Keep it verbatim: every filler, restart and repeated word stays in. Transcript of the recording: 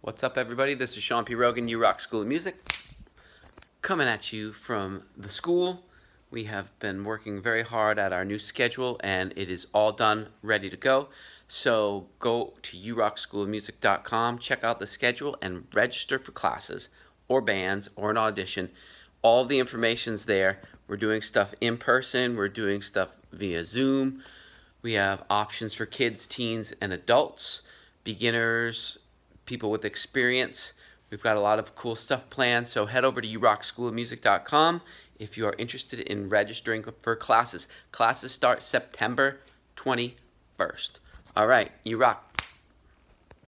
What's up, everybody? This is Sean P. Rogan, You Rock School of Music, coming at you from the school. We have been working very hard at our new schedule, and it is all done, ready to go. So go to you rock school of music dot com, check out the schedule, and register for classes or bands or an audition. All the information's there. We're doing stuff in person. We're doing stuff via Zoom. We have options for kids, teens, and adults, beginners, people with experience. We've got a lot of cool stuff planned, so head over to you rock school of music dot com if you are interested in registering for classes. Classes start September twenty-first. All right, you rock.